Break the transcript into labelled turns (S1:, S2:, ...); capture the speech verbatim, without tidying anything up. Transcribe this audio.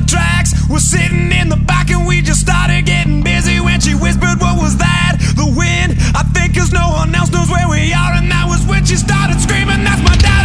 S1: tracks. We're sitting in the back and we just started getting busy when she whispered, what was that? The wind, I think, cause no one else knows where we are. And that was when she started screaming, that's my dad.